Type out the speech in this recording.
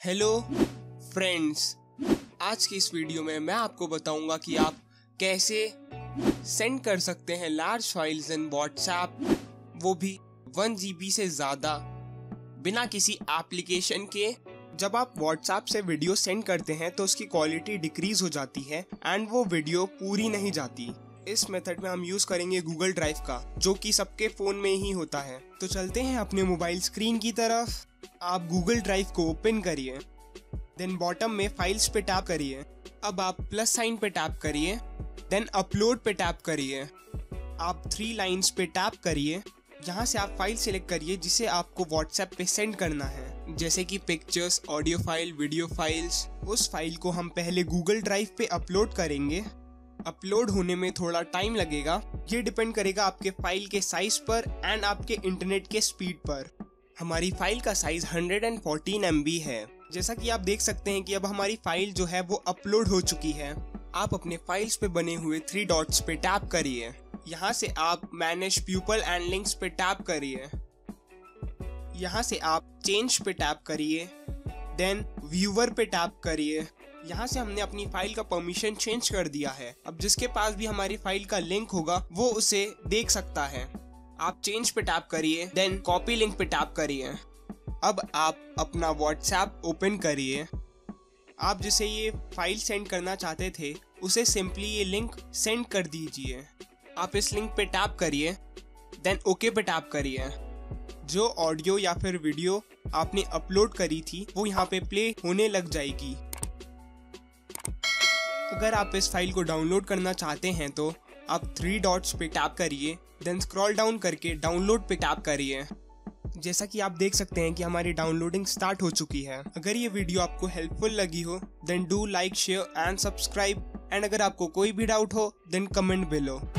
Hello friends, आज की इस वीडियो में मैं आपको बताऊंगा कि आप कैसे सेंड कर सकते हैं लार्ज फाइल्स इन व्हाट्सएप, वो भी 1 GB से ज़्यादा बिना किसी एप्लीकेशन के। जब आप व्हाट्सएप से वीडियो सेंड करते हैं तो उसकी क्वालिटी डिक्रीज हो जाती है एंड वो वीडियो पूरी नहीं जाती। इस मेथड में हम यूज करेंगे गूगल ड्राइव का, जो कि सबके फोन में ही होता है। तो चलते हैं अपने मोबाइल स्क्रीन की तरफ। आप गूगल ड्राइव को ओपन करिए, देन बॉटम में फाइल्स पे टैप करिए। अब आप प्लस साइन पे टैप करिए, देन अपलोड पे टैप करिए। आप 3 लाइंस पे टैप करिए। यहाँ से आप फाइल सिलेक्ट करिए जिसे आपको व्हाट्सएप पे सेंड करना है, जैसे कि pictures, audio file, video files. उस फाइल को हम पहले गूगल ड्राइव पे अपलोड करेंगे। अपलोड होने में थोड़ा टाइम लगेगा, ये डिपेंड करेगा आपके फाइल के साइज पर एंड आपके इंटरनेट के स्पीड पर। हमारी फाइल का साइज 114 MB है। जैसा कि आप देख सकते हैं कि अब हमारी फाइल जो है वो अपलोड हो चुकी है। आप अपने फाइल्स पे बने हुए 3 डॉट्स पे टैप करिए। यहाँ से आप मैनेज पीपल एंड लिंक्स पे टैप करिए। यहाँ से आप चेंज पे टैप करिए, देन व्यूअर पे टैप करिए। यहाँ से हमने अपनी फाइल का परमिशन चेंज कर दिया है। अब जिसके पास भी हमारी फाइल का लिंक होगा वो उसे देख सकता है। आप चेंज पे टैप करिए, देन कॉपी लिंक पे टैप करिए। अब आप अपना व्हाट्सएप ओपन करिए। आप जिसे ये फाइल सेंड करना चाहते थे उसे सिंपली ये लिंक सेंड कर दीजिए। आप इस लिंक पे टैप करिए, देन ओके पे टैप करिए। जो ऑडियो या फिर वीडियो आपने अपलोड करी थी वो यहाँ पे प्ले होने लग जाएगी। अगर आप इस फाइल को डाउनलोड करना चाहते हैं तो आप 3 डॉट्स पे टैप करिए, देन स्क्रॉल डाउन करके डाउनलोड पे टैप करिए। जैसा कि आप देख सकते हैं कि हमारी डाउनलोडिंग स्टार्ट हो चुकी है। अगर ये वीडियो आपको हेल्पफुल लगी हो then do like, share and subscribe. And अगर आपको कोई भी डाउट हो देन कमेंट बिलो।